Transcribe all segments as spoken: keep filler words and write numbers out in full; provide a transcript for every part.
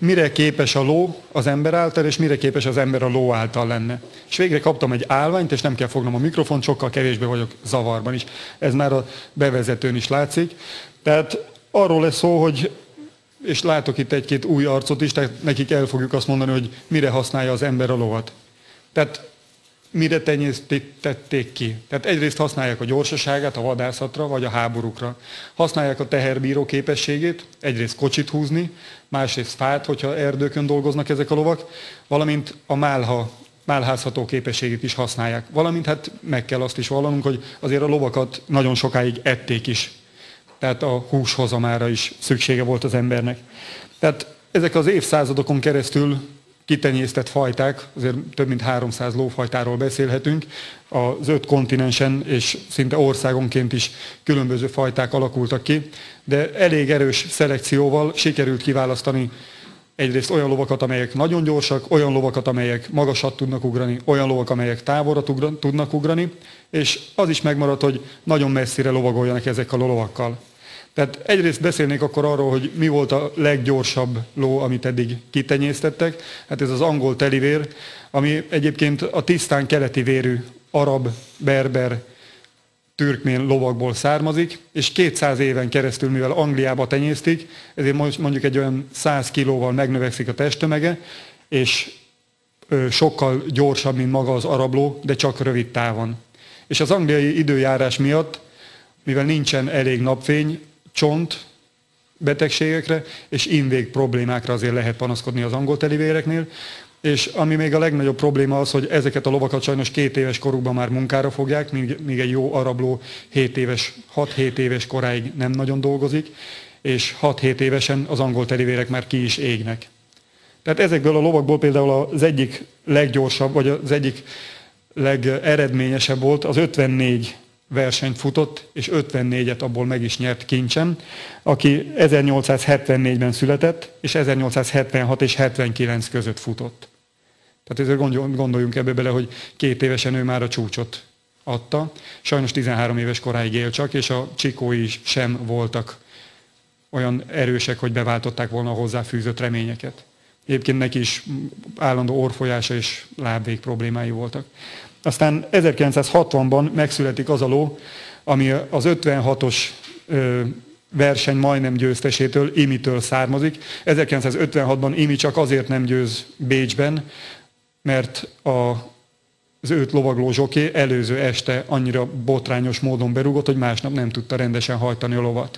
mire képes a ló az ember által, és mire képes az ember a ló által lenne. És végre kaptam egy állványt, és nem kell fognom a mikrofont, sokkal kevésbé vagyok zavarban is. Ez már a bevezetőn is látszik. Tehát arról lesz szó, hogy, és látok itt egy-két új arcot is, tehát nekik el fogjuk azt mondani, hogy mire használja az ember a lovat. Tehát mire tenyésztették ki. Tehát egyrészt használják a gyorsaságát a vadászatra, vagy a háborúkra. Használják a teherbíró képességét, egyrészt kocsit húzni, másrészt fát, hogyha erdőkön dolgoznak ezek a lovak, valamint a málha, málházható képességét is használják. Valamint hát meg kell azt is vallanunk, hogy azért a lovakat nagyon sokáig ették is. Tehát a húshozamára is szüksége volt az embernek. Tehát ezek az évszázadokon keresztül kitenyésztett fajták, azért több mint háromszáz lófajtáról beszélhetünk, az öt kontinensen és szinte országonként is különböző fajták alakultak ki, de elég erős szelekcióval sikerült kiválasztani egyrészt olyan lovakat, amelyek nagyon gyorsak, olyan lovakat, amelyek magasat tudnak ugrani, olyan lovak, amelyek távolra tudnak ugrani, és az is megmaradt, hogy nagyon messzire lovagoljanak ezekkel a lovakkal. Tehát egyrészt beszélnék akkor arról, hogy mi volt a leggyorsabb ló, amit eddig kitenyésztettek. Hát ez az angol telivér, ami egyébként a tisztán keleti vérű arab, berber, türkmén lovakból származik, és kétszáz éven keresztül, mivel Angliába tenyésztik, ezért mondjuk egy olyan száz kilóval megnövekszik a testtömege, és sokkal gyorsabb, mint maga az arab ló, de csak rövid távon. És az angliai időjárás miatt, mivel nincsen elég napfény, csont betegségekre és invég problémákra azért lehet panaszkodni az angol telivéreknél, és ami még a legnagyobb probléma az, hogy ezeket a lovakat sajnos két éves korukban már munkára fogják, míg, míg egy jó arabló hét éves, hat-hét éves koráig nem nagyon dolgozik, és hat-hét évesen az angol telivérek már ki is égnek. Tehát ezekből a lovakból például az egyik leggyorsabb, vagy az egyik legeredményesebb volt, az ötvennégy versenyt futott, és ötvennégyet abból meg is nyert kincsen, aki ezernyolcszázhetvennégyben született, és ezernyolcszázhetvenhat és hetvenkilenc között futott. Tehát ezért gondoljunk ebbe bele, hogy két évesen ő már a csúcsot adta. Sajnos tizenhárom éves koráig él csak, és a csikói sem voltak olyan erősek, hogy beváltották volna a hozzáfűzött reményeket. Egyébként neki is állandó orrfolyása és lábvég problémái voltak. Aztán ezerkilencszázhatvanban megszületik az a ló, ami az ötvenhatos verseny majdnem győztesétől, Imitől származik. ezerkilencszázötvenhatban Imi csak azért nem győz Bécsben, mert a, az őt lovagló zsoké előző este annyira botrányos módon berúgott, hogy másnap nem tudta rendesen hajtani a lovat.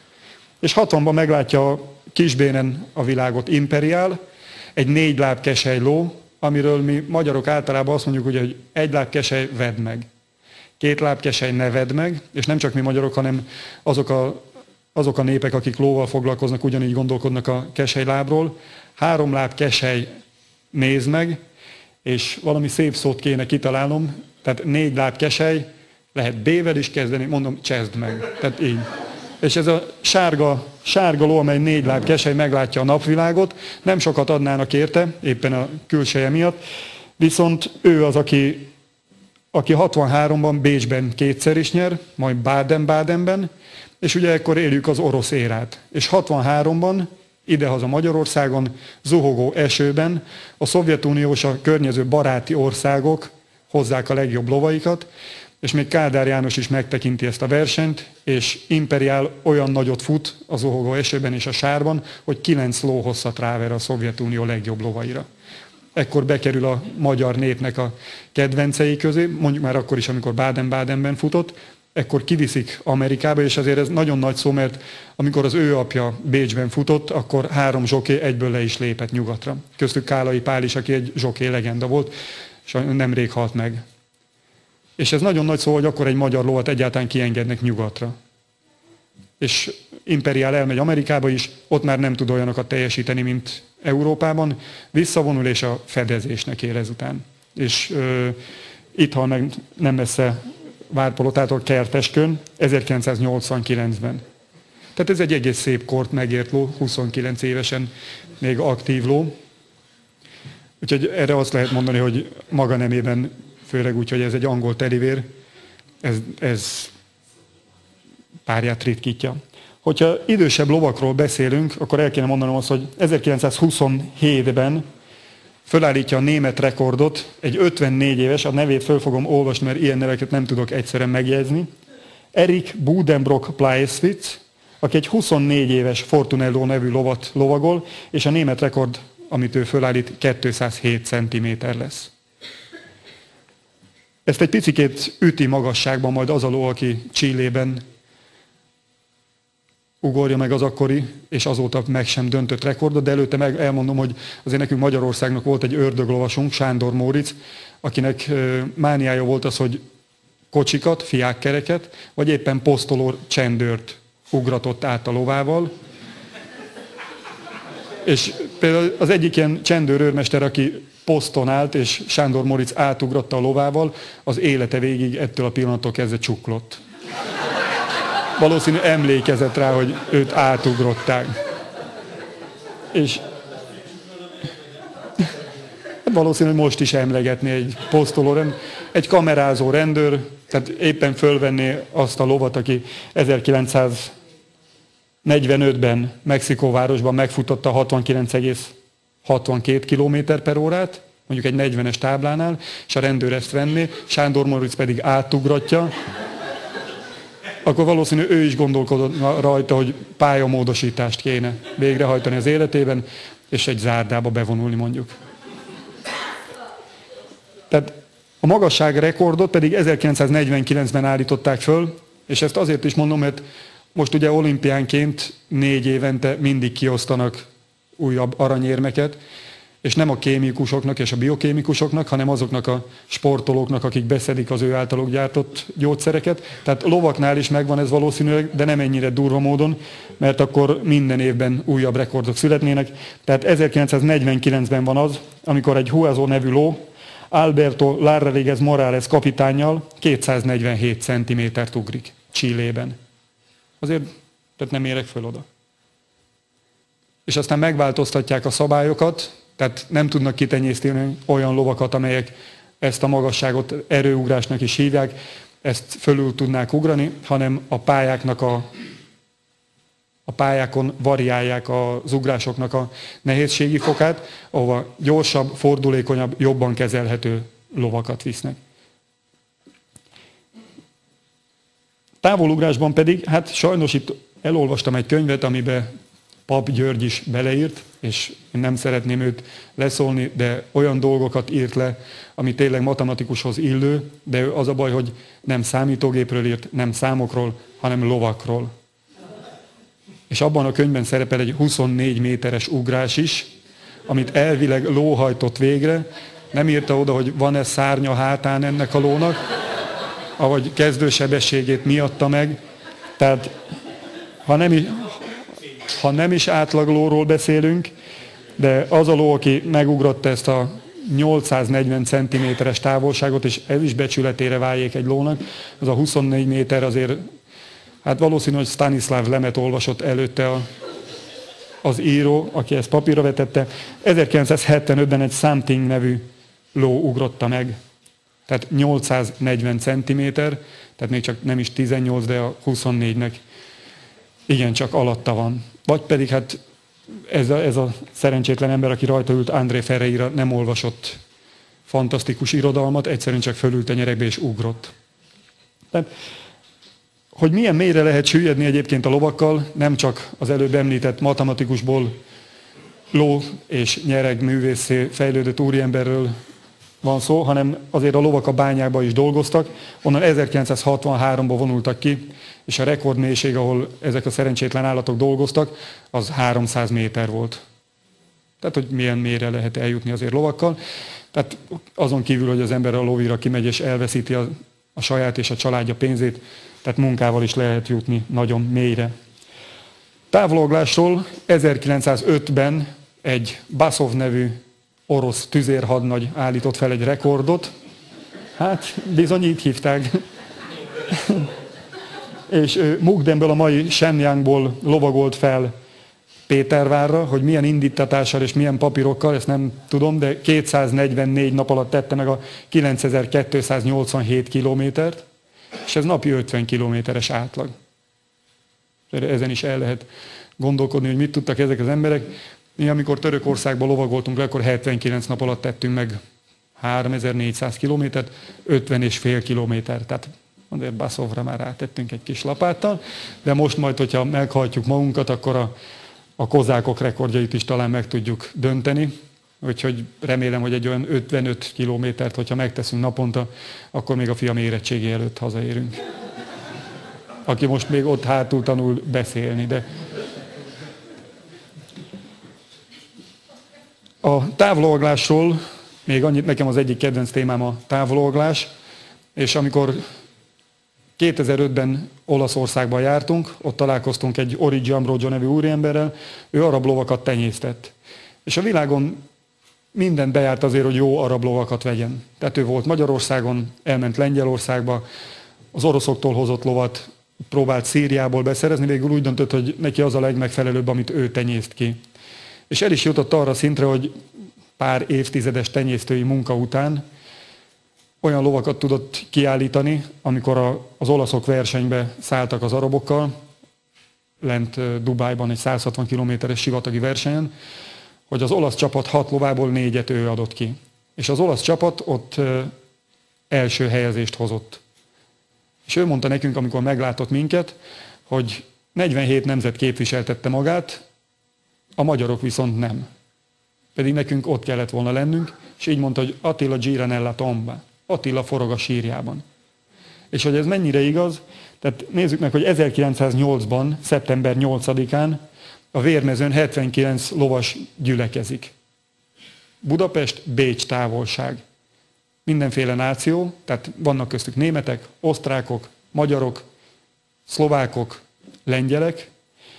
És hatvanban meglátja a Kisbénen a világot Imperiál, egy négy láb kesely ló, amiről mi magyarok általában azt mondjuk, hogy egy láb kesely, vedd meg. Két láb kesely, ne vedd meg, és nem csak mi magyarok, hanem azok a, azok a népek, akik lóval foglalkoznak, ugyanígy gondolkodnak a kesely lábról. Három láb kesely, nézd meg, és valami szép szót kéne kitalálnom, tehát négy láb kesely, lehet B-vel is kezdeni, mondom, csezd meg. Tehát így. És ez a sárga, sárga ló, amely négy láb kesely meglátja a napvilágot, nem sokat adnának érte, éppen a külseje miatt, viszont ő az, aki, aki hatvanháromban Bécsben kétszer is nyer, majd Baden-Badenben, és ugye ekkor éljük az orosz érát. És hatvanháromban idehaza Magyarországon, zuhogó esőben a Szovjetunió és a környező baráti országok hozzák a legjobb lovaikat, és még Kádár János is megtekinti ezt a versenyt, és Imperiál olyan nagyot fut a zuhogó esőben és a sárban, hogy kilenc ló hosszat ráver a Szovjetunió legjobb lovaira. Ekkor bekerül a magyar népnek a kedvencei közé, mondjuk már akkor is, amikor Baden-Badenben futott, ekkor kiviszik Amerikába, és azért ez nagyon nagy szó, mert amikor az ő apja Bécsben futott, akkor három zsoké egyből le is lépett nyugatra. Köztük Kálai Pál is, aki egy zsoké legenda volt, és nemrég halt meg. És ez nagyon nagy szó, hogy akkor egy magyar lovat egyáltalán kiengednek nyugatra. És Imperiál elmegy Amerikába is, ott már nem tud olyanokat teljesíteni, mint Európában, visszavonul és a fedezésnek ér ezután. És ö, itt hal meg nem messze Várpalotától Kerteskön, ezerkilencszáznyolcvankilencben. Tehát ez egy egész szép kort megért ló, huszonkilenc évesen még aktív ló. Úgyhogy erre azt lehet mondani, hogy maga nemében, főleg úgy, hogy ez egy angol telivér, ez, ez párját ritkítja. Hogyha idősebb lovakról beszélünk, akkor el kéne mondanom azt, hogy ezerkilencszázhuszonhétben fölállítja a német rekordot egy ötvennégy éves, a nevét föl fogom olvasni, mert ilyen neveket nem tudok egyszerűen megjegyezni, Erik Budenbrock Pleiswitz, aki egy huszonnégy éves Fortunello nevű lovat lovagol, és a német rekord, amit ő fölállít, kétszázhét centiméter lesz. Ezt egy picikét üti magasságban majd az a ló, aki Chilében ugorja meg az akkori, és azóta meg sem döntött rekordot, de előtte meg elmondom, hogy azért nekünk Magyarországnak volt egy ördöglovasunk, Sándor Móricz, akinek mániája volt az, hogy kocsikat, fiákkereket, vagy éppen posztoló csendőrt ugratott át a lovával. És például az egyik ilyen csendőrőrmester, aki poszton állt, és Sándor Móricz átugratta a lovával, az élete végig ettől a pillanattól kezdve csuklott. Valószínű emlékezett rá, hogy őt átugrották. És hát valószínű, hogy most is emlegetné egy posztoló rendőr, egy kamerázó rendőr, tehát éppen fölvenné azt a lovat, aki ezerkilencszáznegyvenötben Mexikóvárosban megfutotta hatvankilenc egész hatvankét kilométer per órát, mondjuk egy negyvenes táblánál, és a rendőr ezt venné, Sándor Móricz pedig átugratja, akkor valószínű ő is gondolkodott rajta, hogy pályamódosítást kéne végrehajtani az életében, és egy zárdába bevonulni mondjuk. Tehát a magasság rekordot pedig ezerkilencszáznegyvenkilencben állították föl, és ezt azért is mondom, mert most ugye olimpiánként négy évente mindig kiosztanak újabb aranyérmeket, és nem a kémikusoknak és a biokémikusoknak, hanem azoknak a sportolóknak, akik beszedik az ő általuk gyártott gyógyszereket. Tehát lovaknál is megvan ez valószínűleg, de nem ennyire durva módon, mert akkor minden évben újabb rekordok születnének. Tehát ezerkilencszáznegyvenkilencben van az, amikor egy Huazó nevű ló Alberto Larraléguez Morales kapitánnyal kétszáznegyvenhét centimétert ugrik Chilében. Azért tehát nem érek föl oda. És aztán megváltoztatják a szabályokat, tehát nem tudnak kitenyészteni olyan lovakat, amelyek ezt a magasságot erőugrásnak is hívják, ezt fölül tudnák ugrani, hanem a pályáknak a, a pályákon variálják az ugrásoknak a nehézségi fokát, ahova gyorsabb, fordulékonyabb, jobban kezelhető lovakat visznek. Távolugrásban pedig, hát sajnos itt elolvastam egy könyvet, amiben Pap György is beleírt, és én nem szeretném őt leszólni, de olyan dolgokat írt le, ami tényleg matematikushoz illő, de az a baj, hogy nem számítógépről írt, nem számokról, hanem lovakról. És abban a könyvben szerepel egy huszonnégy méteres ugrás is, amit elvileg ló hajtott végre. Nem írta oda, hogy van-e szárnya hátán ennek a lónak, ahogy kezdősebességét miatta meg. Tehát ha nem is... Ha nem is átlaglóról beszélünk, de az a ló, aki megugrotta ezt a nyolcszáznegyven centiméteres távolságot, és ez is becsületére váljék egy lónak, az a huszonnégy méter azért, hát valószínű, hogy Stanislav Lemet olvasott előtte a, az író, aki ezt papírra vetette. ezerkilencszázhetvenötben egy Something nevű ló ugrotta meg, tehát nyolcszáznegyven centiméter, tehát még csak nem is tizennyolc, de a huszonnégynek igen, csak alatta van. Vagy pedig hát ez a, ez a szerencsétlen ember, aki rajta ült, André Ferreira, nem olvasott fantasztikus irodalmat, egyszerűen csak fölült a nyerekbe és ugrott. Tehát, hogy milyen mélyre lehet süllyedni egyébként a lovakkal, nem csak az előbb említett matematikusból ló és nyereg művészé fejlődött úriemberről van szó, hanem azért a lovak a bányákban is dolgoztak, onnan ezerkilencszázhatvanháromban vonultak ki, és a rekordmélység, ahol ezek a szerencsétlen állatok dolgoztak, az háromszáz méter volt. Tehát, hogy milyen mélyre lehet eljutni azért lovakkal. Tehát azon kívül, hogy az ember a lovira kimegy és elveszíti a, a saját és a családja pénzét, tehát munkával is lehet jutni nagyon mélyre. Távologlásról ezerkilencszázötben egy Basov nevű orosz tüzérhadnagy állított fel egy rekordot. Hát bizony így hívták. És Mukdenből, a mai Shenyangból lovagolt fel Pétervárra, hogy milyen indítatással és milyen papírokkal, ezt nem tudom, de kétszáznegyvennégy nap alatt tette meg a kilencezer-kétszáznyolcvanhét kilométert, és ez napi ötven kilométeres átlag. Ezen is el lehet gondolkodni, hogy mit tudtak ezek az emberek. Mi, amikor Törökországban lovagoltunk le, akkor hetvenkilenc nap alatt tettünk meg háromezer-négyszáz kilométert, ötven és fél kilométer. Tehát azért Baszovra már rátettünk egy kis lapáttal, de most majd, hogyha meghajtjuk magunkat, akkor a, a kozákok rekordjait is talán meg tudjuk dönteni. Úgyhogy remélem, hogy egy olyan ötvenöt kilométert, hogyha megteszünk naponta, akkor még a fiam érettségi előtt hazaérünk. Aki most még ott hátul tanul beszélni, de... A távlovaglásról még annyit, nekem az egyik kedvenc témám a távlovaglás, és amikor kétezer-ötben Olaszországban jártunk, ott találkoztunk egy Origi Ambrogio nevű úriemberrel, ő arab lovakat tenyésztett. És a világon mindent bejárt azért, hogy jó arab lovakat vegyen. Tehát ő volt Magyarországon, elment Lengyelországba, az oroszoktól hozott lovat próbált Szíriából beszerezni, végül úgy döntött, hogy neki az a legmegfelelőbb, amit ő tenyészt ki. És el is jutott arra szintre, hogy pár évtizedes tenyésztői munka után olyan lovakat tudott kiállítani, amikor a, az olaszok versenybe szálltak az arabokkal, lent Dubájban egy száz hatvan kilométeres sivatagi versenyen, hogy az olasz csapat hat lovából négyet ő adott ki. És az olasz csapat ott első helyezést hozott. És ő mondta nekünk, amikor meglátott minket, hogy negyvenhét nemzet képviseltette magát, a magyarok viszont nem. Pedig nekünk ott kellett volna lennünk, és így mondta, hogy Attila gira nella tomba. Attila forog a sírjában. És hogy ez mennyire igaz, tehát nézzük meg, hogy ezerkilencszáznyolcban, szeptember nyolcadikán a Vérmezőn hetvenkilenc lovas gyülekezik. Budapest, Bécs távolság. Mindenféle náció, tehát vannak köztük németek, osztrákok, magyarok, szlovákok, lengyelek,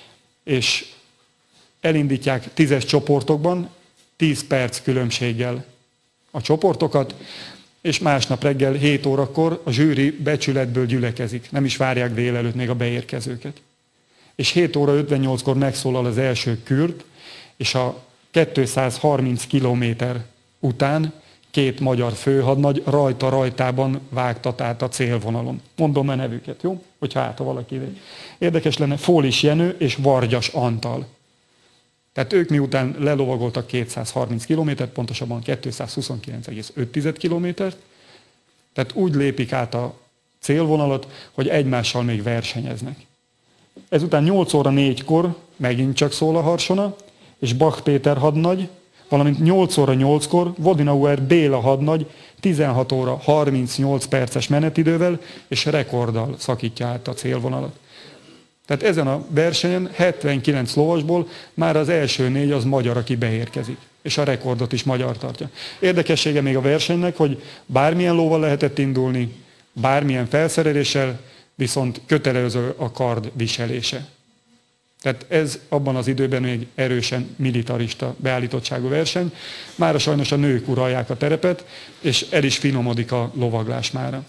és elindítják tízes csoportokban, tíz perc különbséggel a csoportokat, és másnap reggel hét órakor a zsűri becsületből gyülekezik. Nem is várják délelőtt még a beérkezőket. És hét óra ötvennyolckor megszólal az első kürd, és a kétszázharminc kilométer után két magyar főhadnagy rajta-rajtában vágtat át a célvonalon. Mondom a nevüket, jó? Hogyha át, ha valaki. Érdekes lenne, Fólis Jenő és Vargyas Antal. Tehát ők miután lelovagoltak kétszázharminc kilométert, pontosabban kétszázhuszonkilenc egész öt kilométert, tehát úgy lépik át a célvonalat, hogy egymással még versenyeznek. Ezután nyolc óra négykor megint csak szól a harsona, és Bach Péter hadnagy, valamint nyolc óra nyolckor Vodinauer Béla hadnagy tizenhat óra harmincnyolc perces menetidővel és rekorddal szakítja át a célvonalat. Tehát ezen a versenyen hetvenkilenc lovasból már az első négy az magyar, aki beérkezik. És a rekordot is magyar tartja. Érdekessége még a versenynek, hogy bármilyen lóval lehetett indulni, bármilyen felszereléssel, viszont kötelező a kard viselése. Tehát ez abban az időben még erősen militarista beállítottságú verseny. Mára sajnos a nők uralják a terepet, és el is finomodik a lovaglás mára.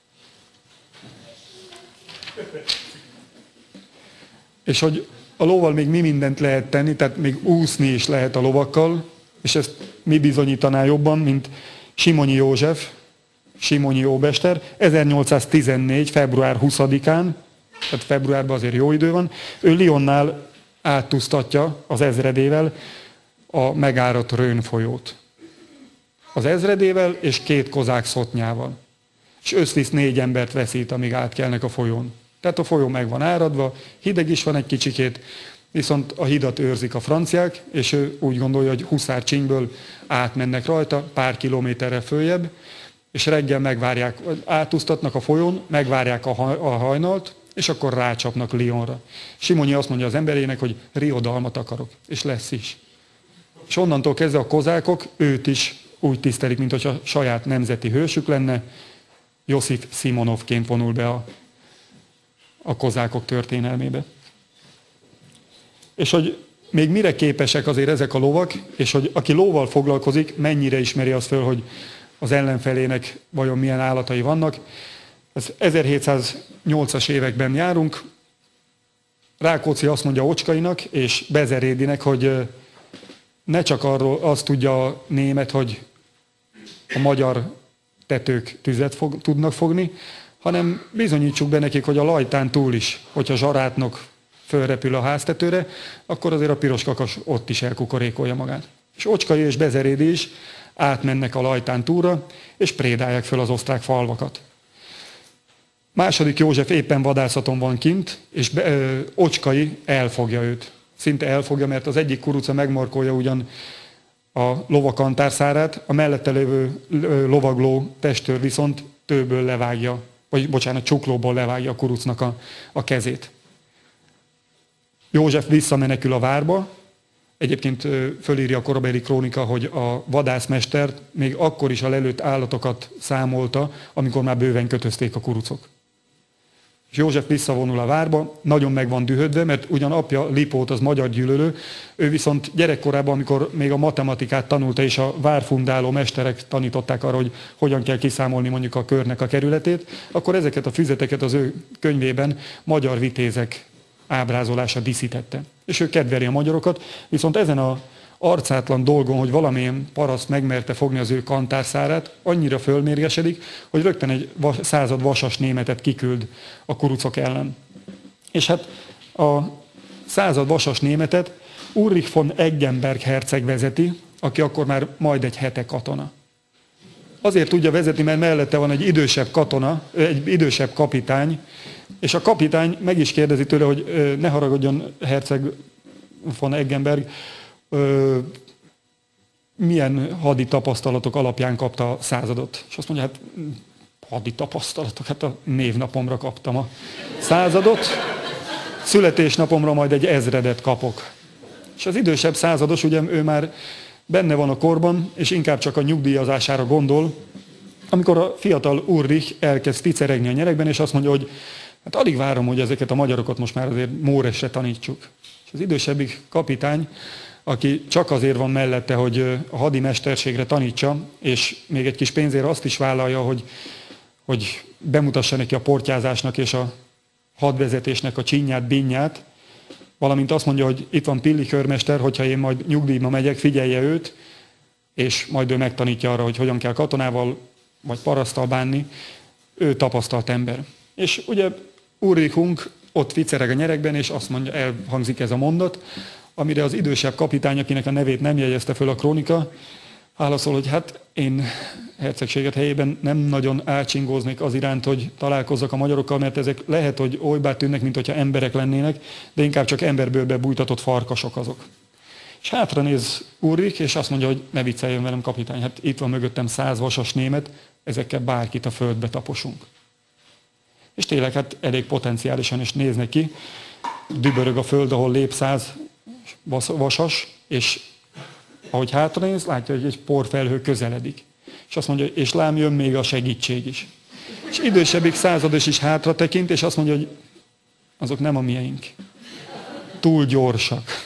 És hogy a lóval még mi mindent lehet tenni, tehát még úszni is lehet a lovakkal, és ezt mi bizonyítaná jobban, mint Simonyi József, Simonyi óbester, ezernyolcszáztizennégy. február huszadikán, tehát februárban azért jó idő van, ő Lyonnál áttusztatja az ezredével a megáradt Rhön folyót. Az ezredével és két kozák szotnyával. És összvisz négy embert veszít, amíg átkelnek a folyón. Tehát a folyó meg van áradva, hideg is van egy kicsikét, viszont a hidat őrzik a franciák, és ő úgy gondolja, hogy Huszárcsínyből átmennek rajta, pár kilométerre följebb, és reggel megvárják, átúsztatnak a folyón, megvárják a hajnalt, és akkor rácsapnak Lyonra. Simonyi azt mondja az emberének, hogy riadalmat akarok, és lesz is. És onnantól kezdve a kozákok őt is úgy tisztelik, mint hogyha saját nemzeti hősük lenne, Josif Simonovként vonul be a, a kozákok történelmébe. És hogy még mire képesek azért ezek a lovak, és hogy aki lóval foglalkozik, mennyire ismeri azt föl, hogy az ellenfelének vajon milyen állatai vannak. Ez ezerhétszáznyolcas években járunk. Rákóczi azt mondja Ocskainak és Bezerédinek, hogy ne csak arról azt tudja a német, hogy a magyar tetők tüzet fog, tudnak fogni, hanem bizonyítsuk be nekik, hogy a lajtán túl is, hogyha zsarátnok fölrepül a háztetőre, akkor azért a piros kakas ott is elkukorékolja magát. És Ocskai és Bezerédi is átmennek a Lajtán túra, és prédálják föl az osztrák falvakat. Második József éppen vadászaton van kint, és be, ö, Ocskai elfogja őt. Szinte elfogja, mert az egyik kuruca megmarkolja ugyan a lovakantárszárát, a mellette lévő lovagló testőr viszont tőből levágja, vagy bocsánat, csuklóból levágja a kurucnak a, a kezét. József visszamenekül a várba, egyébként fölírja a korabeli krónika, hogy a vadászmester még akkor is a lelőtt állatokat számolta, amikor már bőven kötözték a kurucok. És József visszavonul a várba, nagyon meg van dühödve, mert ugyan apja Lipót az magyar gyűlölő, ő viszont gyerekkorában, amikor még a matematikát tanulta, és a várfundáló mesterek tanították arra, hogy hogyan kell kiszámolni mondjuk a körnek a kerületét, akkor ezeket a füzeteket az ő könyvében magyar vitézek ábrázolása díszítette. És ő kedveli a magyarokat, viszont ezen a arcátlan dolgon, hogy valamilyen paraszt megmerte fogni az ő kantárszárát, annyira fölmérgesedik, hogy rögtön egy vas, század vasas németet kiküld a kurucok ellen. És hát a század vasas németet Ulrich von Eggenberg herceg vezeti, aki akkor már majd egy hete katona. Azért tudja vezetni, mert mellette van egy idősebb katona, egy idősebb kapitány, és a kapitány meg is kérdezi tőle, hogy ne haragudjon herceg von Eggenberg, milyen hadi tapasztalatok alapján kapta a századot. És azt mondja, hát hadi tapasztalatok, hát a névnapomra kaptam a századot, születésnapomra majd egy ezredet kapok. És az idősebb százados, ugye ő már benne van a korban, és inkább csak a nyugdíjazására gondol, amikor a fiatal Ulrich elkezd ticeregni a nyerekben, és azt mondja, hogy hát alig várom, hogy ezeket a magyarokat most már azért Móresre tanítsuk. És az idősebbik kapitány, aki csak azért van mellette, hogy a hadi mesterségre tanítsa, és még egy kis pénzért azt is vállalja, hogy, hogy bemutassa neki a portyázásnak és a hadvezetésnek a csinyát, binnyát, valamint azt mondja, hogy itt van Pilli körmester, hogyha én majd nyugdíjba megyek, figyelje őt, és majd ő megtanítja arra, hogy hogyan kell katonával vagy paraszttal bánni, ő tapasztalt ember. És ugye Ulrichunk ott vicereg a nyerekben, és azt mondja, elhangzik ez a mondat, amire az idősebb kapitány, akinek a nevét nem jegyezte föl a krónika, válaszol, hogy hát én hercegséget helyében nem nagyon átsingóznék az iránt, hogy találkozzak a magyarokkal, mert ezek lehet, hogy olybá tűnnek, mint hogyha emberek lennének, de inkább csak emberbőrbe bújtatott farkasok azok. És hátra néz Ulrich, és azt mondja, hogy ne vicceljön velem, kapitány, hát itt van mögöttem száz vasas német, ezekkel bárkit a földbe taposunk. És tényleg hát elég potenciálisan is néz neki, dübörög a föld, ahol lép száz vasas, és ahogy hátranéz, látja, hogy egy porfelhő közeledik. És azt mondja, és lám jön még a segítség is. És idősebbik százados is hátra tekint, és azt mondja, hogy azok nem a mieink. Túl gyorsak.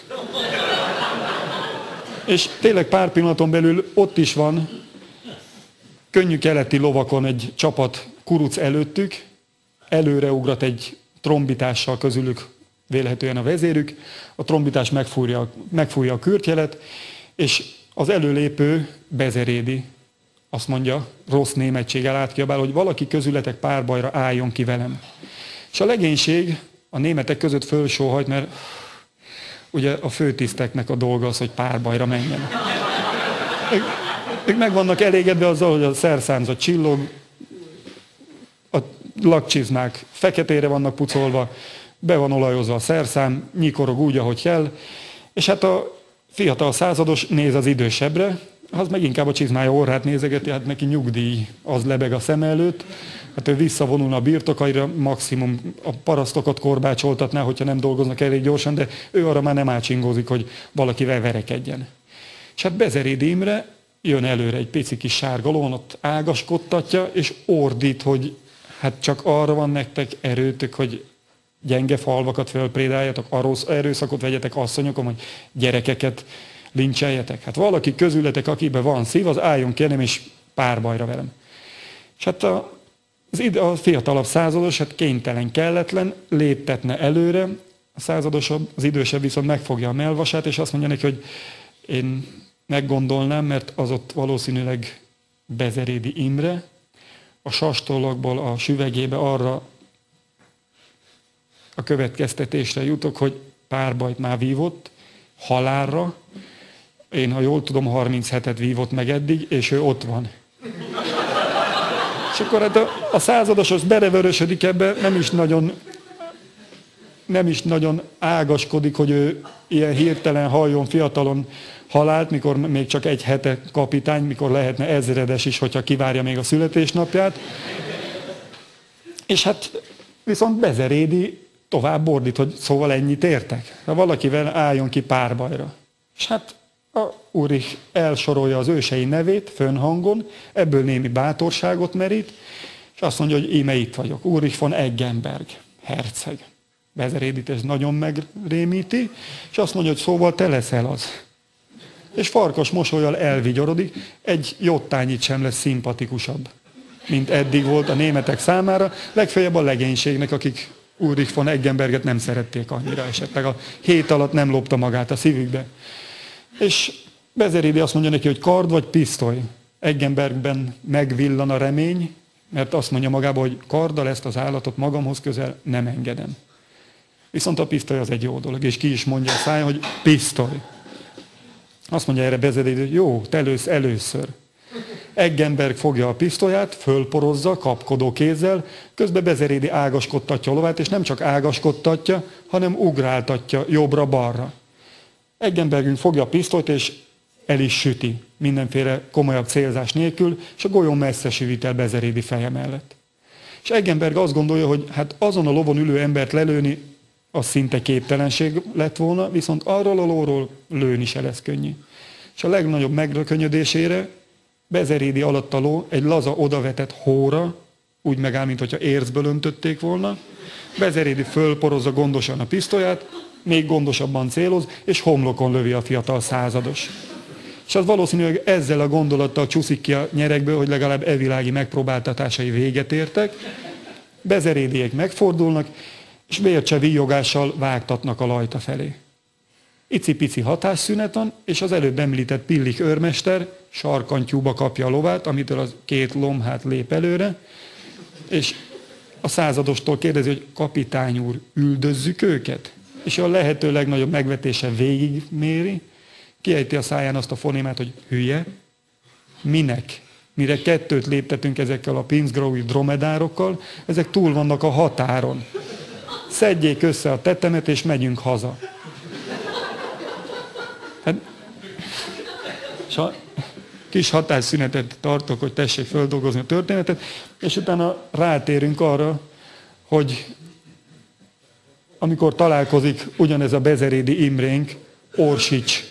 És tényleg pár pillanaton belül ott is van, könnyű keleti lovakon egy csapat kuruc előttük, előreugrat egy trombitással közülük vélhetően a vezérük, a trombitás megfúrja, megfúrja a kürtjelet, és az előlépő Bezerédi azt mondja, rossz németséggel átkiabál, hogy valaki közületek párbajra álljon ki velem. És a legénység a németek között fölsóhajt, mert ugye a főtiszteknek a dolga az, hogy párbajra menjen. Ők, ők meg vannak elégedve azzal, hogy a szerszámzat csillog, a lakcsizmák feketére vannak pucolva, be van olajozva a szerszám, nyikorog úgy, ahogy kell, és hát a fiatal százados néz az idősebbre, az meg inkább a csizmája orrát nézegeti, hát neki nyugdíj, az lebeg a szem előtt, hát ő visszavonulna a birtokaira, maximum a parasztokat korbácsoltatná, hogyha nem dolgoznak elég gyorsan, de ő arra már nem átsingózik, hogy valakivel verekedjen. És hát Bezerédi Imre jön előre egy pici kis sárga lovon, ott ágaskodtatja, és ordít, hogy hát csak arra van nektek erőtök, hogy gyenge falvakat fölprédáljatok, erőszakot vegyetek asszonyokon, hogy gyerekeket lincseljetek. Hát valaki közületek, akiben van szív, az álljon kérnem, és párbajra velem. És hát a, az id- a fiatalabb százados, hát kénytelen, kelletlen, léptetne előre, a századosabb, az idősebb viszont megfogja a mellvasát, és azt mondja neki, hogy én meggondolnám, mert az ott valószínűleg Bezerédi Imre, a sastollakból a süvegébe arra a következtetésre jutok, hogy párbajt már vívott, halálra. Én, ha jól tudom, harminchetet vívott meg eddig, és ő ott van. És akkor hát a, a százados az belevörösödik ebbe, nem is nagyon, nem is nagyon ágaskodik, hogy ő ilyen hirtelen halljon fiatalon halált, mikor még csak egy hete kapitány, mikor lehetne ezredes is, hogyha kivárja még a születésnapját. És hát viszont Bezerédi tovább bordít, hogy szóval ennyit értek. Ha valakivel álljon ki párbajra. És hát a Ulrich elsorolja az ősei nevét fönhangon, ebből némi bátorságot merít, és azt mondja, hogy íme itt vagyok. Ulrich von Eggenberg, herceg. Bezerédit ez nagyon megrémíti, és azt mondja, hogy szóval te leszel az. És farkas mosollyal elvigyorodik, egy jottányit sem lesz szimpatikusabb, mint eddig volt a németek számára, legfeljebb a legénységnek, akik Ulrich von Eggenberget nem szerették annyira, esetleg a hét alatt nem lopta magát a szívükbe. És Bezerédi azt mondja neki, hogy kard vagy pisztoly. Eggenbergben megvillan a remény, mert azt mondja magába, hogy karddal ezt az állatot magamhoz közel nem engedem. Viszont a pisztoly az egy jó dolog, és ki is mondja a szája, hogy pisztoly. Azt mondja erre Bezerédi, hogy jó, te lősz először. Eggenberg fogja a pisztolyát, fölporozza, kapkodó kézzel, közben Bezerédi ágaskodtatja a lovát, és nem csak ágaskodtatja, hanem ugráltatja jobbra-balra. Eggenbergünk fogja a pisztolyt, és el is süti, mindenféle komolyabb célzás nélkül, és a golyón messzesi vitt el Bezerédi feje mellett. És Eggenberg azt gondolja, hogy hát azon a lovon ülő embert lelőni, az szinte képtelenség lett volna, viszont arról a lóról lőni se lesz könnyű. És a legnagyobb megrökönyödésére Bezerédi alatt a ló egy laza odavetett hóra, úgy megáll, mintha érzből öntötték volna. Bezerédi fölporozza gondosan a pisztolyát, még gondosabban céloz, és homlokon lövi a fiatal százados. És az valószínűleg ezzel a gondolattal csúszik ki a nyerekből, hogy legalább evilági megpróbáltatásai véget értek. Bezerédiek megfordulnak, és vércse víjogással vágtatnak a lajta felé. Icipici hatásszünet van, és az előbb említett Pillich őrmester sarkantyúba kapja a lovát, amitől az két lomhát lép előre, és a századostól kérdezi, hogy kapitány úr, üldözzük őket? És a lehető legnagyobb megvetése végigméri, kiejti a száján azt a fonémát, hogy hülye. Minek? Mire kettőt léptetünk ezekkel a Pinzgraui dromedárokkal, ezek túl vannak a határon. Szedjék össze a tetemet, és megyünk haza. Hát, és a kis hatásszünetet tartok, hogy tessék földolgozni a történetet, és utána rátérünk arra, hogy amikor találkozik ugyanez a Bezerédi Imrénk Orsics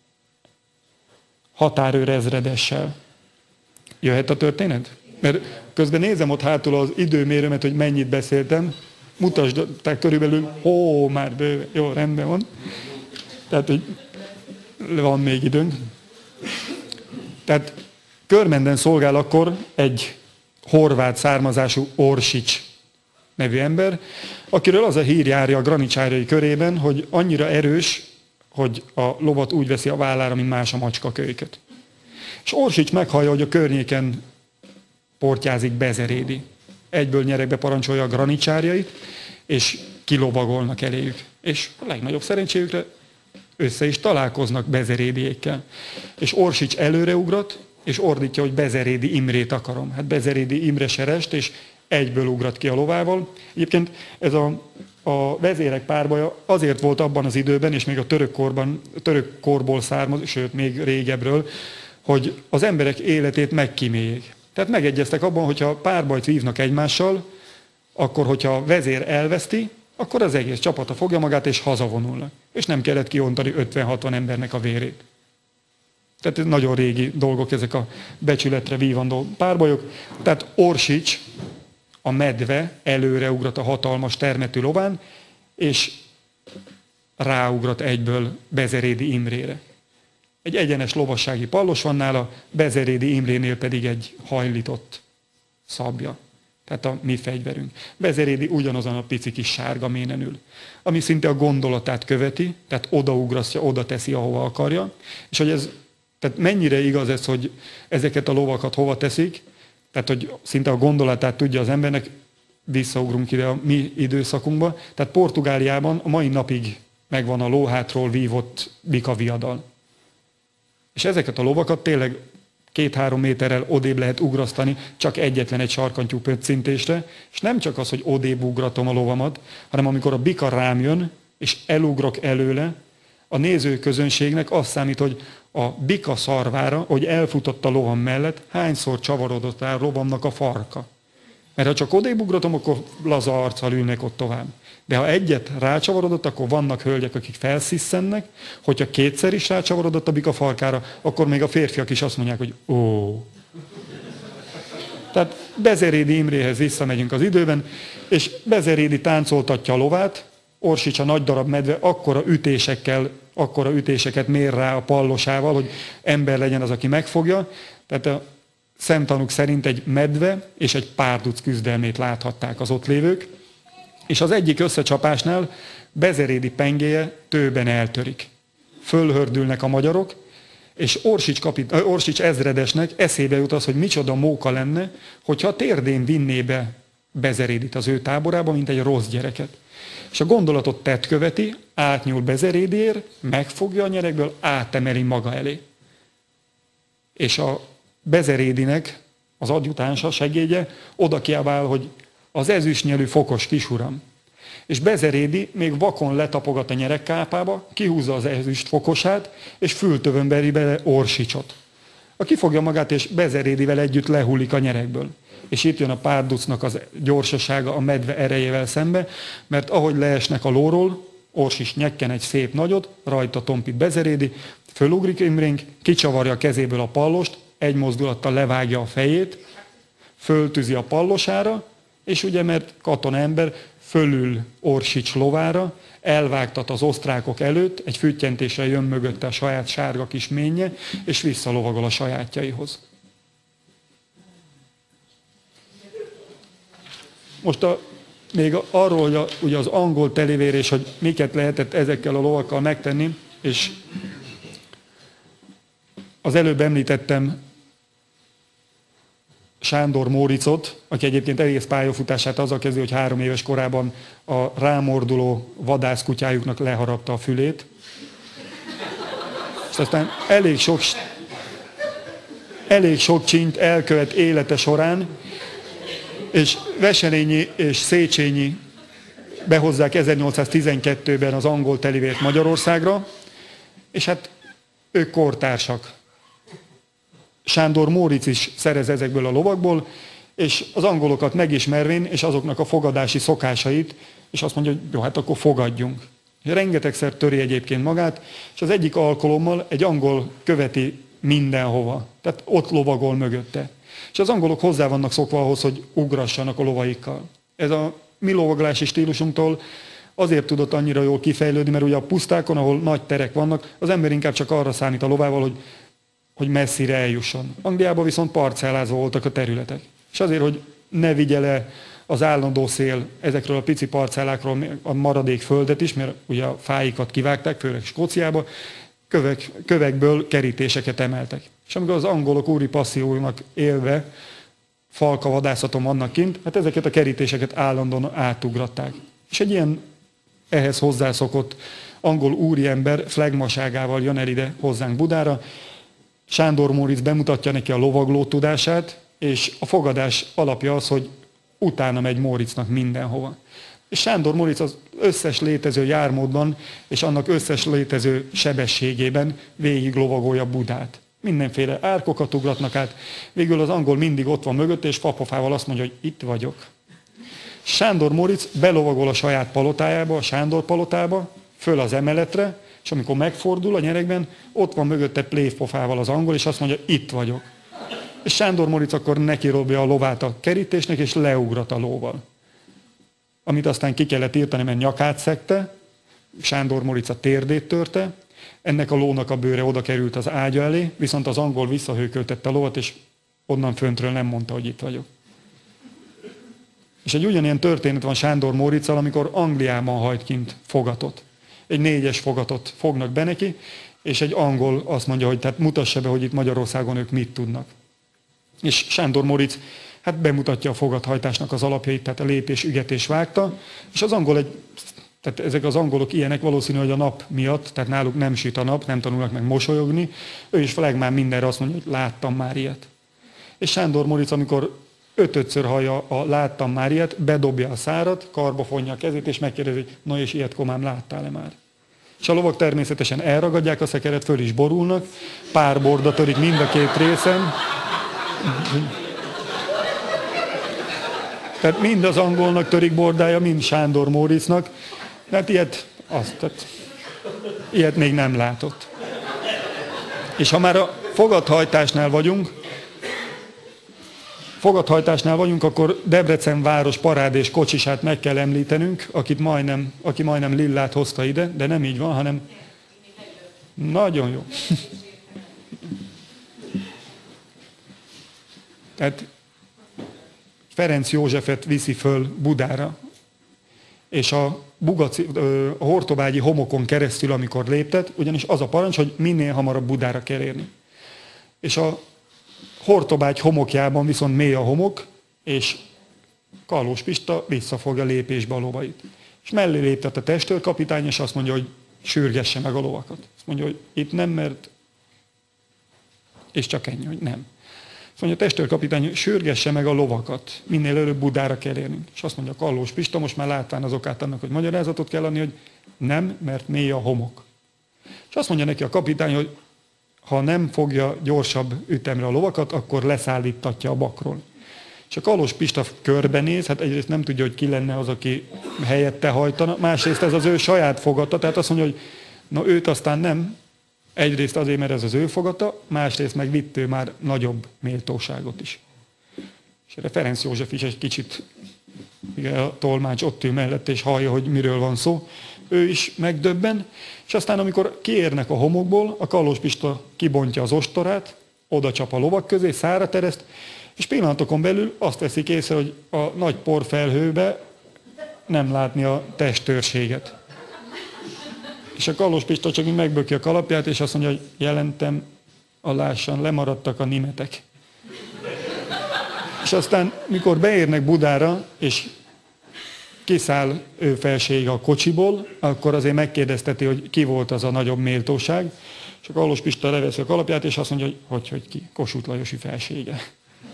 határőr ezredessel. Jöhet a történet? Mert közben nézem ott hátul az időmérőmet, hogy mennyit beszéltem. Mutasd, tehát körülbelül, ó, már bőve, jó, rendben van. Tehát, hogy van még időnk. Tehát Körmenden szolgál akkor egy horvát származású Orsics nevű ember, akiről az a hír járja a granicsárai körében, hogy annyira erős, hogy a lovat úgy veszi a vállára, mint más a macskakölyköt. És Orsics meghallja, hogy a környéken portyázik Bezerédi. Egyből nyerekbe parancsolja a granicsárjait, és kilovagolnak eléjük. És a legnagyobb szerencséjükre össze is találkoznak Bezerédiékkel. És Orsics előreugrat, és ordítja, hogy Bezerédi Imrét akarom. Hát Bezerédi Imre serest, és egyből ugrat ki a lovával. Egyébként ez a, a vezérek párbaja azért volt abban az időben, és még a török korban, török korból származik, sőt még régebről, hogy az emberek életét megkíméljék. Tehát megegyeztek abban, hogyha párbajt vívnak egymással, akkor, hogyha a vezér elveszti, akkor az egész csapata fogja magát, és hazavonulnak. És nem kellett kiontani ötven-hatvan embernek a vérét. Tehát ez nagyon régi dolgok, ezek a becsületre vívandó párbajok. Tehát Orsics, a medve előreugrat a hatalmas termetű lován, és ráugrat egyből Bezerédi Imrére. Egy egyenes lovassági pallos van nála, Bezerédi Imrénél pedig egy hajlított szabja. Tehát a mi fegyverünk. Bezerédi ugyanazon a pici kis sárga ménen ül, ami szinte a gondolatát követi, tehát odaugrasztja, oda teszi, ahova akarja. És hogy ez, tehát mennyire igaz ez, hogy ezeket a lovakat hova teszik, tehát hogy szinte a gondolatát tudja az embernek, visszaugrunk ide a mi időszakunkba. Tehát Portugáliában a mai napig megvan a lóhátról vívott bikaviadal. És ezeket a lovakat tényleg két-három méterrel odébb lehet ugrasztani, csak egyetlen egy sarkantyú pöccintésre, és nem csak az, hogy odébb ugratom a lovamat, hanem amikor a bika rám jön, és elugrok előle, a nézőközönségnek azt számít, hogy a bika szarvára, hogy elfutott a lovam mellett, hányszor csavarodott rá a lovamnak a farka. Mert ha csak odébb ugratom, akkor laza arccal ülnek ott tovább. De ha egyet rácsavarodott, akkor vannak hölgyek, akik felszisszennek, hogyha kétszer is rácsavarodott a bika farkára, akkor még a férfiak is azt mondják, hogy ó. Tehát Bezerédi Imréhez visszamegyünk az időben, és Bezerédi táncoltatja a lovát, Orsics a nagy darab medve akkora ütésekkel, akkora ütéseket mér rá a pallosával, hogy ember legyen az, aki megfogja. Tehát a szemtanúk szerint egy medve és egy párduc küzdelmét láthatták az ott lévők. És az egyik összecsapásnál Bezerédi pengéje tőben eltörik. Fölhördülnek a magyarok, és Orsics, kapit, Orsics ezredesnek eszébe jut az, hogy micsoda móka lenne, hogyha a térdén vinné be Bezerédit az ő táborába, mint egy rossz gyereket. És a gondolatot tett követi, átnyúl Bezerédiért, megfogja a nyerekből, átemeli maga elé. És a Bezerédinek az adjutánsa, segédje oda kiabál, hogy az ezüstnyelű fokos kisuram. És Bezerédi még vakon letapogat a nyerekkápába, kihúzza az ezüst fokosát, és fültövön beri bele Orsicsot. A kifogja magát, és Bezerédivel együtt lehullik a nyerekből. És itt jön a párducnak az gyorsasága a medve erejével szembe, mert ahogy leesnek a lóról, Orsics nyekken egy szép nagyot, rajta tompít Bezerédi, fölugrik Imrénk, kicsavarja a kezéből a pallost, egy mozdulattal levágja a fejét, föltűzi a pallosára, és ugye, mert katonaember fölül Orsics lovára, elvágtat az osztrákok előtt, egy füttyentésre jön mögötte a saját sárga kis ménje, és visszalovagol a sajátjaihoz. Most a, még arról, hogy a, ugye az angol telivérés, hogy miket lehetett ezekkel a lovakkal megtenni, és az előbb említettem Sándor Móricot, aki egyébként egész pályafutását azzal kezdi, hogy három éves korában a rámorduló vadászkutyájuknak leharapta a fülét. És aztán elég sok, elég sok csint elkövet élete során, és Veselényi és Széchenyi behozzák ezernyolcszáztizenkettőben az angol telivért Magyarországra, és hát ők kortársak. Sándor Móric is szerez ezekből a lovakból, és az angolokat megismervén, és azoknak a fogadási szokásait, és azt mondja, hogy jó, hát akkor fogadjunk. Rengetegszer töri egyébként magát, és az egyik alkalommal egy angol követi mindenhova. Tehát ott lovagol mögötte. És az angolok hozzá vannak szokva ahhoz, hogy ugrassanak a lovaikkal. Ez a mi lovaglási stílusunktól azért tudott annyira jól kifejlődni, mert ugye a pusztákon, ahol nagy terek vannak, az ember inkább csak arra számít a lovával, hogy, hogy messzire eljusson. Angliában viszont parcellázva voltak a területek. És azért, hogy ne vigye le az állandó szél ezekről a pici parcellákról a maradék földet is, mert ugye a fáikat kivágták, főleg Skóciába, kövek, kövekből kerítéseket emeltek. És amikor az angolok úri passziónak élve falkavadászaton vannak kint, hát ezeket a kerítéseket állandóan átugratták. És egy ilyen ehhez hozzászokott angol úriember flegmaságával jön el ide hozzánk Budára. Sándor Móric bemutatja neki a lovagló tudását, és a fogadás alapja az, hogy utána megy Móricnak mindenhova. És Sándor Móric az összes létező jármódban, és annak összes létező sebességében végig lovagolja Budát. Mindenféle árkokat ugratnak át. Végül az angol mindig ott van mögött, és papofával azt mondja, hogy itt vagyok. Sándor Móric belovagol a saját palotájába, a Sándor palotába, föl az emeletre, és amikor megfordul a nyerekben, ott van mögötte pléfpofával az angol, és azt mondja, itt vagyok. És Sándor Móric akkor nekirobja a lovát a kerítésnek, és leugrat a lóval. Amit aztán ki kellett írtani, mert nyakát szegte, Sándor Móric a térdét törte, ennek a lónak a bőre oda került az ágya elé, viszont az angol visszahőköltette a lovat, és onnan föntről nem mondta, hogy itt vagyok. És egy ugyanilyen történet van Sándor Móriccal, amikor Angliában hajt kint fogatot. Egy négyes fogatot fognak be neki, és egy angol azt mondja, hogy tehát mutassa be, hogy itt Magyarországon ők mit tudnak. És Sándor Móric hát bemutatja a fogathajtásnak az alapjait, tehát a lépés, ügetés, vágta, és az angol egy, tehát ezek az angolok ilyenek, valószínű, hogy a nap miatt, tehát náluk nem süt a nap, nem tanulnak meg mosolyogni, ő is Flegmán mindenre azt mondja, hogy láttam már ilyet. És Sándor Móricz, amikor ötödször hallja a láttam már ilyet, bedobja a szárat, karba fonja a kezét, és megkérdezi, hogy na és ilyet komám láttál-e már? És a lovak természetesen elragadják a szekeret, föl is borulnak, pár borda törik mind a két részen. Tehát mind az angolnak törik bordája, mind Sándor Móricznak. Hát ilyet, azt, tehát, ilyet még nem látott. És ha már a fogathajtásnál vagyunk, fogathajtásnál vagyunk, akkor Debrecen város parádés kocsisát meg kell említenünk, akit majdnem, aki majdnem Lillát hozta ide, de nem így van, hanem nagyon jó. Tehát Ferenc Józsefet viszi föl Budára, és a, Bugaci, a hortobágyi homokon keresztül, amikor léptet, ugyanis az a parancs, hogy minél hamarabb Budára kell érni. És a Hortobágy homokjában viszont mély a homok, és Kallós Pista visszafogja lépésbe a lovait. És mellé léptet a testőrkapitány, és azt mondja, hogy sürgesse meg a lovakat. Azt mondja, hogy itt nem, mert... És csak ennyi, hogy nem. Azt mondja a testőrkapitány, hogy sürgesse meg a lovakat, minél előbb Budára kell érnünk. És azt mondja Kallós Pista, most már látván az okát annak, hogy magyarázatot kell adni, hogy nem, mert mély a homok. És azt mondja neki a kapitány, hogy ha nem fogja gyorsabb ütemre a lovakat, akkor leszállítatja a bakról. És a Kallós Pista körbenéz, hát egyrészt nem tudja, hogy ki lenne az, aki helyette hajtana, másrészt ez az ő saját fogata, tehát azt mondja, hogy na őt aztán nem, egyrészt azért, mert ez az ő fogata, másrészt meg vitt ő már nagyobb méltóságot is. És erre Ferenc József is egy kicsit, igen, a tolmács ott ül mellett, és hallja, hogy miről van szó, ő is megdöbben, és aztán amikor kiérnek a homokból, a Kallós Pista kibontja az ostorát, oda csap a lovak közé, szára tereszt, és pillanatokon belül azt veszik észre, hogy a nagy porfelhőbe nem látni a testőrséget. És a Kallós Pista csak így megböki a kalapját, és azt mondja, hogy jelentem, alássan lemaradtak a nimetek. És aztán, mikor beérnek Budára, és kiszáll ő felsége a kocsiból, akkor azért megkérdezteti, hogy ki volt az a nagyobb méltóság, és a Kallós Pista leveszi a kalapját, és azt mondja, hogy hogy, hogy ki, Kossuth Lajosi felsége.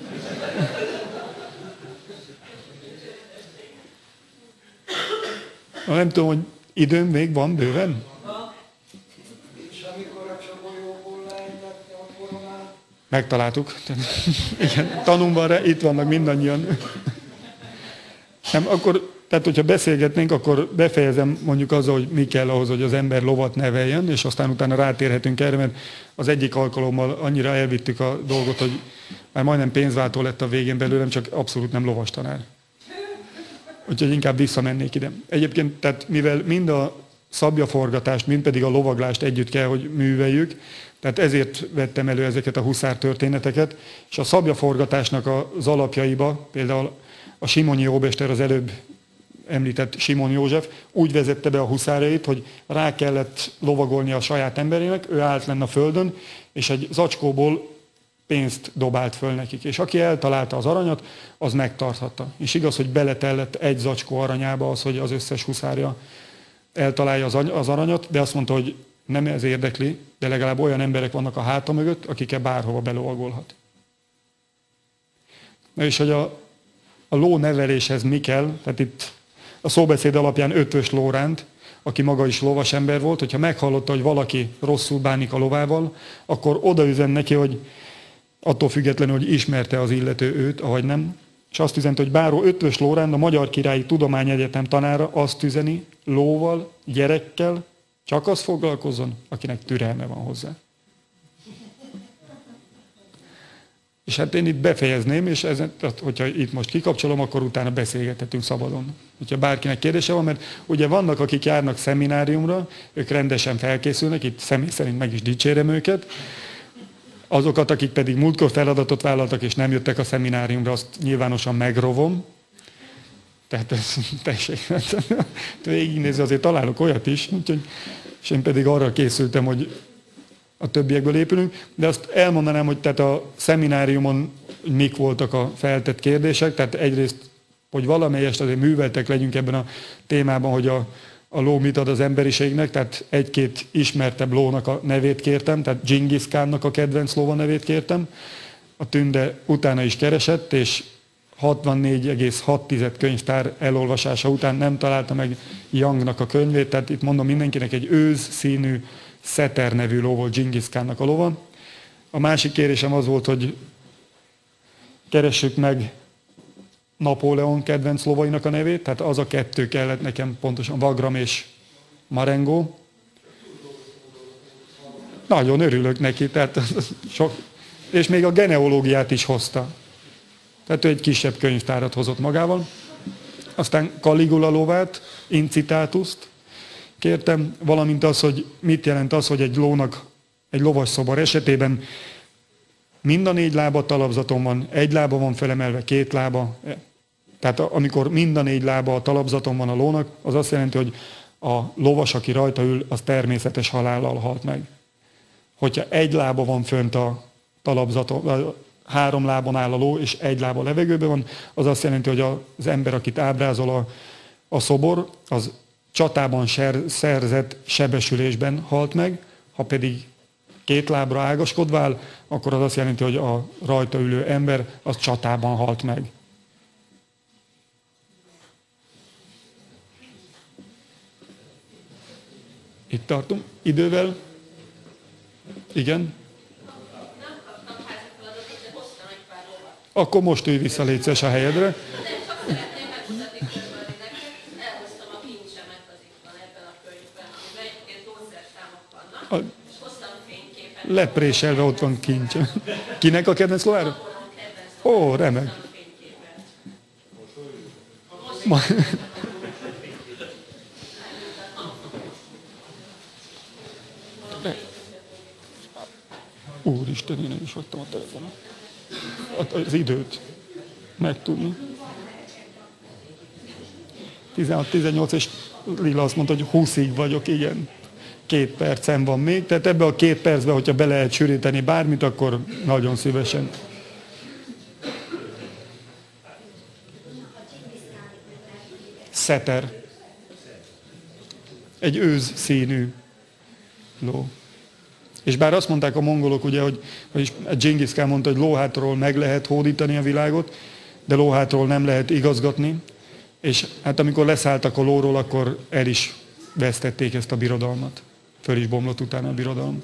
Na, nem tudom, hogy időm még van bőven? És amikor a csabolyóból leengedni a koronát? Megtaláltuk. Igen, tanunk van rá, itt vannak mindannyian. Nem, akkor, tehát hogyha beszélgetnénk, akkor befejezem mondjuk azzal, hogy mi kell ahhoz, hogy az ember lovat neveljen, és aztán utána rátérhetünk erre, mert az egyik alkalommal annyira elvittük a dolgot, hogy már majdnem pénzváltó lett a végén belőlem, csak abszolút nem lovas tanár. Úgyhogy inkább visszamennék ide. Egyébként, tehát mivel mind a szabjaforgatást, mind pedig a lovaglást együtt kell, hogy műveljük, tehát ezért vettem elő ezeket a huszár történeteket, és a szabjaforgatásnak az alapjaiba, például a Simonyi óbester, az előbb említett Simon József úgy vezette be a huszárjait, hogy rá kellett lovagolni a saját emberének, ő állt lenne a földön, és egy zacskóból pénzt dobált föl nekik. És aki eltalálta az aranyat, az megtarthatta. És igaz, hogy beletellett egy zacskó aranyába az, hogy az összes huszárja eltalálja az aranyat, de azt mondta, hogy nem ez érdekli, de legalább olyan emberek vannak a háta mögött, akikkel bárhova belovagolhat. Na és hogy a, a ló neveléshez mi kell, tehát itt a szóbeszéd alapján Ötvös Lóránt, aki maga is lovas ember volt, hogyha meghallotta, hogy valaki rosszul bánik a lovával, akkor odaüzen neki, hogy attól függetlenül, hogy ismerte az illető őt, ahogy nem, és azt üzente, hogy báró Ötvös Lóránt, a Magyar Királyi Tudományegyetem tanára azt üzeni, lóval, gyerekkel, csak az foglalkozzon, akinek türelme van hozzá. És hát én itt befejezném, és ezen, hogyha itt most kikapcsolom, akkor utána beszélgethetünk szabadon. Hogyha bárkinek kérdése van, mert ugye vannak, akik járnak szemináriumra, ők rendesen felkészülnek, itt személy szerint meg is dicsérem őket. Azokat, akik pedig múltkor feladatot vállaltak, és nem jöttek a szemináriumra, azt nyilvánosan megrovom. Tehát ez, tessék, végignézni azért találok olyat is, úgyhogy, és én pedig arra készültem, hogy a többiekből épülünk, de azt elmondanám, hogy tehát a szemináriumon hogy mik voltak a feltett kérdések. Tehát egyrészt, hogy valamelyest azért műveltek legyünk ebben a témában, hogy a, a ló mit ad az emberiségnek, tehát egy-két ismertebb lónak a nevét kértem, tehát Dzsingisz Kánnak a kedvenc lóva nevét kértem. A Tünde utána is keresett, és hatvannégy egész hat könyvtár elolvasása után nem találta meg Youngnak a könyvét, tehát itt mondom mindenkinek egy őz színű Szeter nevű ló volt Dzsingisz Kánnak a lova. A másik kérésem az volt, hogy keressük meg Napóleon kedvenc lovainak a nevét, tehát az a kettő kellett nekem pontosan, Wagram és Marengo. Nagyon örülök neki, tehát sok, és még a genealógiát is hozta. Tehát ő egy kisebb könyvtárat hozott magával. Aztán Caligula lovát, Incitatuszt kértem, valamint az, hogy mit jelent az, hogy egy lónak, egy lovas szobar esetében mind a négy lába talapzaton van, egy lába van felemelve, két lába. Tehát amikor mind a négy lába a talapzaton van a lónak, az azt jelenti, hogy a lovas, aki rajta ül, az természetes halállal halt meg. Hogyha egy lába van fönt a talapzaton, három lábon áll a ló, és egy lába levegőben van, az azt jelenti, hogy az ember, akit ábrázol a, a szobor, az csatában ser, szerzett sebesülésben halt meg, ha pedig két lábra ágaskodva áll, akkor az azt jelenti, hogy a rajta ülő ember az csatában halt meg. Itt tartunk. Idővel? Igen? Akkor most ülj vissza, légy szíves a helyedre. A lepréselve ott van kincs. Kinek a kedvenc lovára? Ó, remek. Ma... Úristen, én is hagytam a telefonon. Az időt megtudni. tizenhat tizennyolc, és Lila azt mondta, hogy húszig vagyok, igen. Két percem van még, tehát ebbe a két percben, hogyha be lehet sűríteni bármit, akkor nagyon szívesen. Szeter. Egy őz színű ló. És bár azt mondták a mongolok, ugye, hogy, hogy Dzsingisz Kán mondta, hogy lóhátról meg lehet hódítani a világot, de lóhátról nem lehet igazgatni, és hát amikor leszálltak a lóról, akkor el is vesztették ezt a birodalmat. Föl is bomlott utána a birodalom.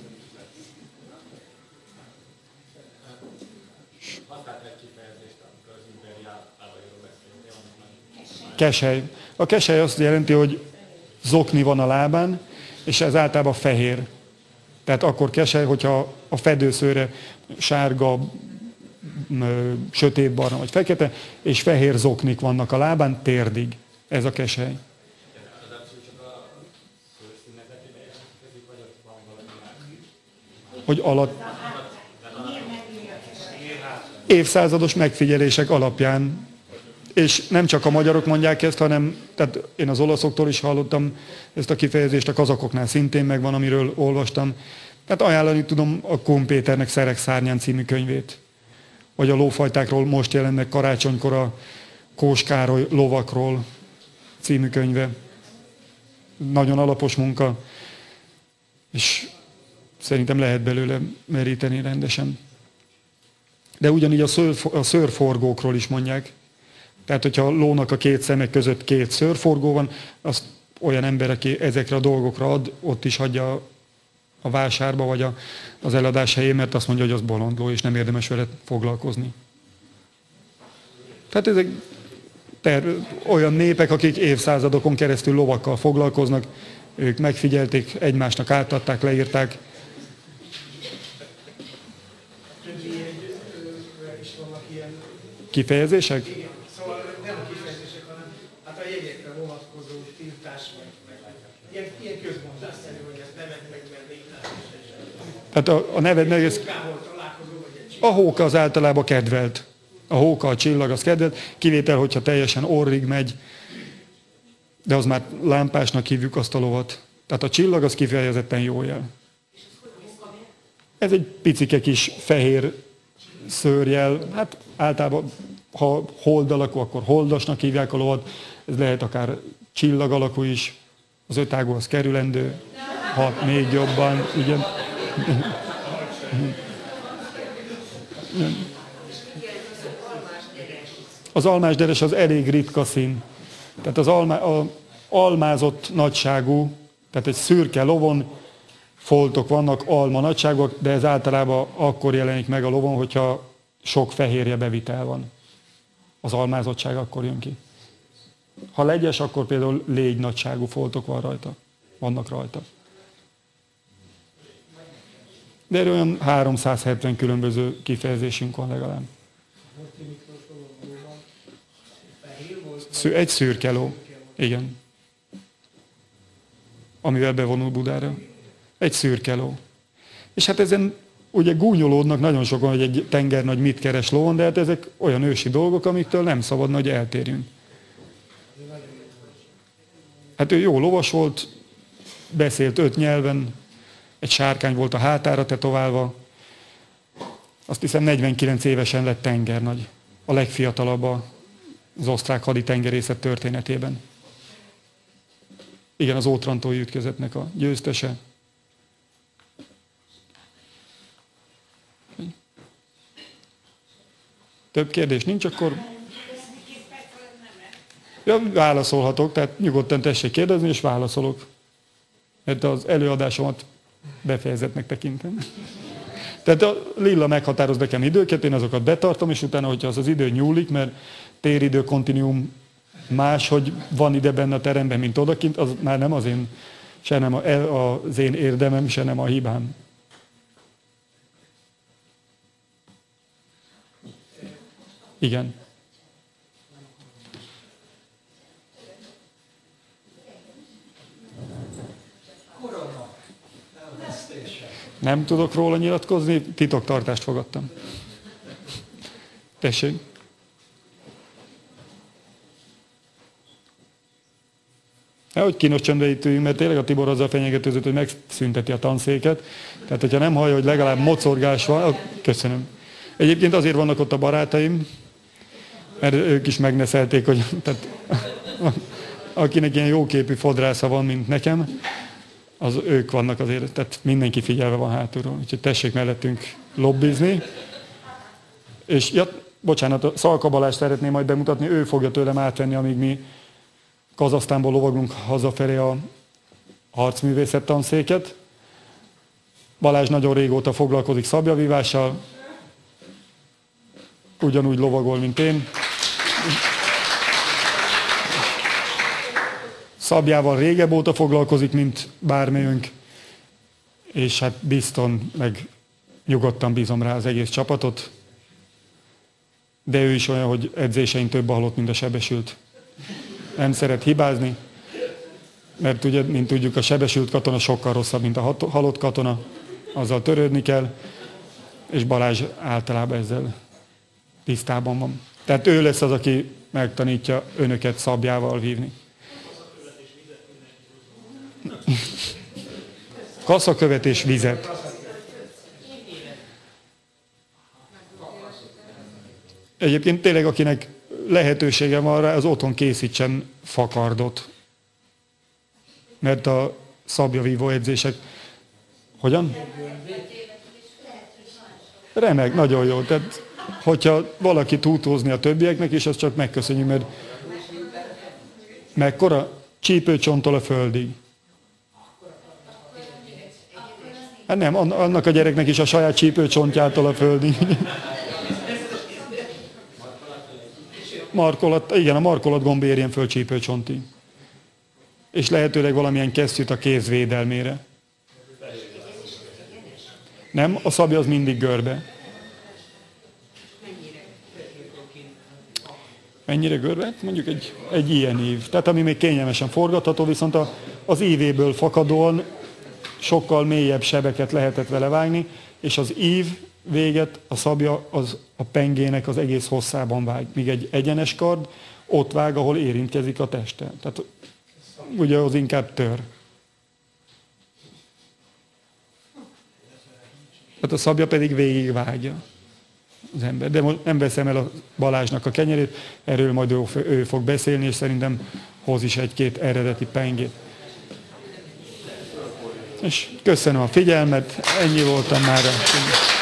Kesely. A kesely azt jelenti, hogy zokni van a lábán, és ez általában fehér. Tehát akkor kesely, hogyha a fedőszőre sárga, sötétbarna vagy fekete, és fehér zoknik vannak a lábán térdig. Ez a kesely. Hogy alatt... Évszázados megfigyelések alapján, és nem csak a magyarok mondják ezt, hanem tehát én az olaszoktól is hallottam ezt a kifejezést, a kazakoknál szintén megvan, amiről olvastam. Tehát ajánlani tudom a Kun Péternek Szereg szárnyán című könyvét. Vagy a lófajtákról most jelennek karácsonykor a Kós Károly lovakról című könyve. Nagyon alapos munka, és szerintem lehet belőle meríteni rendesen. De ugyanígy a, szőr, a szőrforgókról is mondják. Tehát, hogyha a lónak a két szemek között két szőrforgó van, azt olyan ember, aki ezekre a dolgokra ad, ott is hagyja a vásárba, vagy a, az eladás helyén, mert azt mondja, hogy az bolondló, és nem érdemes vele foglalkozni. Tehát ezek ter, olyan népek, akik évszázadokon keresztül lovakkal foglalkoznak, ők megfigyelték, egymásnak átadták, leírták. Kifejezések? Igen, szóval nem a kifejezések, hanem hát a jegyekre vonatkozó tiltás, meg, meg ilyen, ilyen közmondásszerű, hogy ezt nevet megvenni. Tehát a, a neved meg ez... A hóka az általában kedvelt. A hóka, a csillag az kedvelt, kivétel, hogyha teljesen orrig megy, de az már lámpásnak hívjuk azt a lovat. Tehát a csillag az kifejezetten jó jel. Ez egy picike kis fehér szőrjel, hát általában ha hold alakú, akkor holdasnak hívják a lovat, ez lehet akár csillag alakú is, az ötágú az kerülendő, hat még jobban, igen. Az almásderes az elég ritka szín. Tehát az alma, a almázott nagyságú, tehát egy szürke lovon foltok vannak, alma nagyságok, de ez általában akkor jelenik meg a lovon, hogyha sok fehérje bevitel van. Az almázottság akkor jön ki. Ha legyes, akkor például légy nagyságú foltok van rajta, vannak rajta. De erről olyan háromszázhetven különböző kifejezésünk van legalább. Egy szürke ló. Igen. Amivel bevonul Budára. Egy szürke ló. És hát ezen ugye gúnyolódnak nagyon sokan, hogy egy tengernagy mit keres lóon, de hát ezek olyan ősi dolgok, amiktől nem szabadna, hogy eltérjünk. Hát ő jó lovas volt, beszélt öt nyelven, egy sárkány volt a hátára tetoválva. Azt hiszem negyvenkilenc évesen lett tengernagy. A legfiatalabb az osztrák haditengerészet történetében. Igen, az ótrantói ütközetnek a győztese. Több kérdés nincs, akkor... Ja, válaszolhatok, tehát nyugodtan tessék kérdezni, és válaszolok. Mert az előadásomat befejezetnek tekintem. Tehát a Lilla meghatároz nekem időket, én azokat betartom, és utána, hogyha az az idő nyúlik, mert téridő kontinuum más, hogy van ide benne a teremben, mint odakint, az már nem az én, se nem az én érdemem, se nem a hibám. Igen. Nem tudok róla nyilatkozni, titoktartást fogadtam. Tessék. Nehogy kínos csöndbe itt üljünk, mert tényleg a Tibor azzal fenyegetőzött, hogy megszünteti a tanszéket. Tehát, hogyha nem hallja, hogy legalább mocorgás van, köszönöm. Egyébként azért vannak ott a barátaim, mert ők is megneszelték, hogy tehát, akinek ilyen jóképű fodrásza van, mint nekem, az ők vannak azért, tehát mindenki figyelve van hátulról. Úgyhogy tessék mellettünk lobbizni. És, ja, bocsánat, a Szalka Balást szeretném majd bemutatni, ő fogja tőlem átvenni, amíg mi Kazahsztánból lovaglunk hazafelé a harcművészet tanszéket. Balázs nagyon régóta foglalkozik szabjavívással, ugyanúgy lovagol, mint én. Szabjával régebb óta foglalkozik, mint bármelyünk, és hát bizton, meg nyugodtan bízom rá az egész csapatot, de ő is olyan, hogy edzésein több a halott, mint a sebesült. Nem szeret hibázni, mert ugye, mint tudjuk, a sebesült katona sokkal rosszabb, mint a halott katona, azzal törődni kell, és Balázs általában ezzel tisztában van. Tehát ő lesz az, aki megtanítja önöket szabjával vívni. Kaszakövet és vizet. Egyébként tényleg, akinek lehetősége van rá, az otthon készítsen fakardot. Mert a szabjavívó edzések... Hogyan? Remek, nagyon jó. Tehát, hogyha valaki tud húzni a többieknek is, azt csak megköszönjük, mert mekkora? Csípőcsonttól a földig. Hát nem, annak a gyereknek is a saját csípőcsontjától a földig. Markolat, igen, a markolat gomb érjen föl csípőcsontig. És lehetőleg valamilyen kesztyűt a kéz védelmére. Nem, a szabja az mindig görbe. Mennyire görbe? Mondjuk egy, egy ilyen ív. Tehát ami még kényelmesen forgatható, viszont a, az ívéből fakadóan sokkal mélyebb sebeket lehetett vele vágni, és az ív véget a szabja az a pengének az egész hosszában vág. Míg egy egyenes kard ott vág, ahol érintkezik a testtel. Tehát ugye az inkább tör. Tehát a szabja pedig végigvágja. az ember. De most nem veszem el a Balázsnak a kenyerét, erről majd ő, ő fog beszélni, és szerintem hoz is egy-két eredeti pengét. És köszönöm a figyelmet, ennyi voltam már.